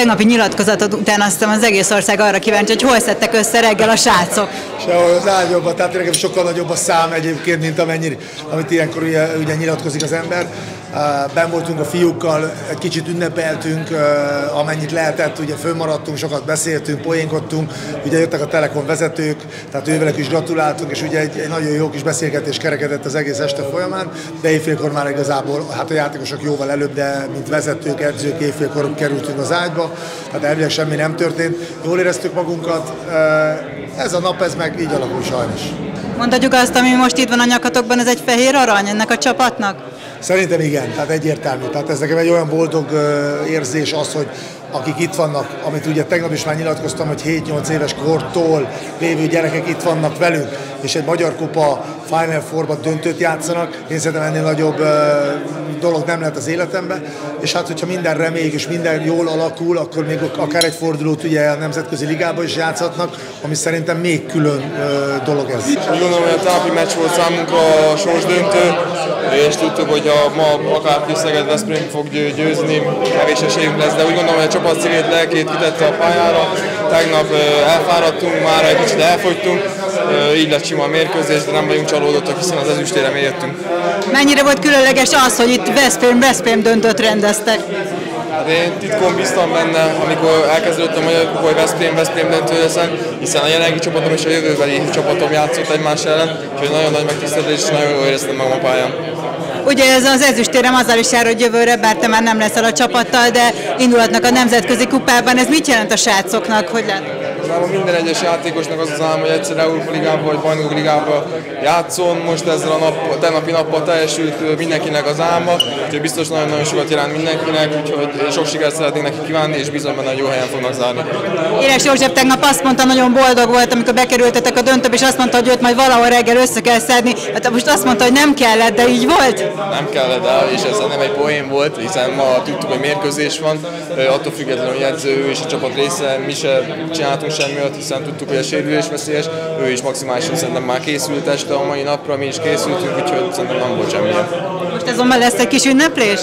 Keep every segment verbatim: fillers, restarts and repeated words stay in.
tegnapi nyilatkozatod után azt hiszem az egész ország arra kíváncsi, hogy hol szedtek össze reggel a srácok. Sehol az ágyban, tehát nekem sokkal nagyobb a szám egyébként, mint amennyire, amit ilyenkor ugye, ugye nyilatkozik az ember. Ben voltunk a fiúkkal, egy kicsit ünnepeltünk, amennyit lehetett, ugye fönnmaradtunk, sokat beszéltünk, poénkodtunk, ugye jöttek a Telekom vezetők, tehát ővelek is gratuláltunk, és ugye egy, egy nagyon jó kis beszélgetés kerekedett az egész este folyamán, de éjfélkor már igazából, hát a játékosok jóval előbb, de mint vezetők, edzők éjfélkor kerültünk az ágyba, tehát elvileg semmi nem történt, jól éreztük magunkat, ez a nap, ez meg így alakul sajnos. Mondhatjuk azt, ami most itt van a nyakatokban, ez egy fehér arany ennek a csapatnak? Szerintem igen, tehát egyértelmű. Tehát ez nekem egy olyan boldog érzés az, hogy akik itt vannak, amit ugye tegnap is már nyilatkoztam, hogy hét-nyolc éves kortól lévő gyerekek itt vannak velünk, és egy Magyar Kupa Final Four-ban döntőt játszanak, én szerintem ennél nagyobb uh, dolog nem lehet az életemben, és hát hogyha minden reméljük és minden jól alakul, akkor még akár egy fordulót ugye a nemzetközi ligában is játszhatnak, ami szerintem még külön uh, dolog ez. Úgy gondolom, hogy a távoli meccs volt számunkra a sorsdöntő, és tudtuk, hogy a, ma akárki Szeged-Veszprém fog győzni, kevés esélyünk lesz, de úgy gondolom, hogy a csapat szívét, lelkét kitette a pályára. Tegnap elfáradtunk, már egy kicsit elfogytunk, így lett sima a mérkőzés, de nem vagyunk csalódottak, hiszen az ezüstére mi jöttünk. Mennyire volt különleges az, hogy itt Veszprém-Veszprém döntőt rendeztek? Hát én titkon bíztam benne, amikor elkezdődött a Magyar Kupa, hogy Veszprém-Veszprém döntő leszen, hiszen a jelenlegi csapatom és a jövőbeli csapatom játszott egymás ellen, úgyhogy nagyon nagy megtiszteltetés és nagyon jól éreztem magam a pályán. Ugye ez az ezüstérem azzal is jár, hogy jövőre, bár te már nem leszel a csapattal, de indulhatnak a nemzetközi kupában. Ez mit jelent a srácoknak? Hogy lát? Minden egyes játékosnak az az állam, hogy egyszer Európa Ligában vagy Bajnok Ligában játszon. Most ezzel a nap, tegnapi nappal teljesült mindenkinek az álma, úgyhogy biztos nagyon-nagyon sokat jelent mindenkinek, úgyhogy sok sikert szeretnék neki kívánni, és bízom benne, hogy jó helyen fognak zárni. Éles József tegnap azt mondta, nagyon boldog volt, amikor bekerültetek a döntőbe, és azt mondta, hogy őt majd valahol reggel össze kell szedni. Hát most azt mondta, hogy nem kellett, de így volt? Nem kellett, de és ez nem egy poén volt, hiszen ma tudtuk, hogy mérkőzés van, attól függetlenül, hogy edző és a csapat része, mi se csináltunk semmi olyat, hiszen tudtuk, hogy a sérülés veszélyes, ő is maximálisan szerintem már készült este a mai napra, mi is készültünk, úgyhogy szerintem nem volt semmilyen. Most azonban lesz egy kis ünneplés?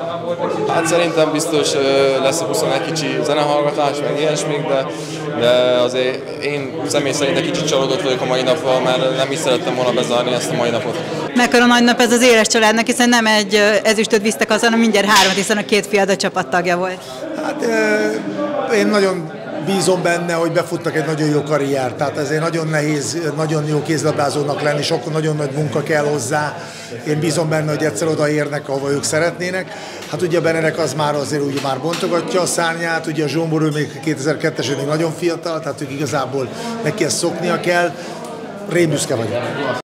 Hát szerintem biztos lesz a buszon egy kicsi zenehallgatás, meg ilyesmik, de, de azért én személy szerint egy kicsit csalódott vagyok a mai nappal, mert nem is szerettem volna bezárni ezt a mai napot. Mekkora nagy nap ez az Éles családnak, hiszen nem egy ezüstöt visztek haza, hanem mindjárt hármat, hiszen a két fiad a csapattagja volt. Hát én nagyon bízom benne, hogy befutnak egy nagyon jó karriert, tehát ezért nagyon nehéz, nagyon jó kézlabdázónak lenni, sok nagyon nagy munka kell hozzá. Én bízom benne, hogy egyszer odaérnek, ahova ők szeretnének. Hát ugye a Benedek az már azért ugye már bontogatja a szárnyát, ugye a Zsombor, ő még kétezer-kettes, még nagyon fiatal, tehát ők igazából neki ezt szoknia kell. Rémbüszke vagyok.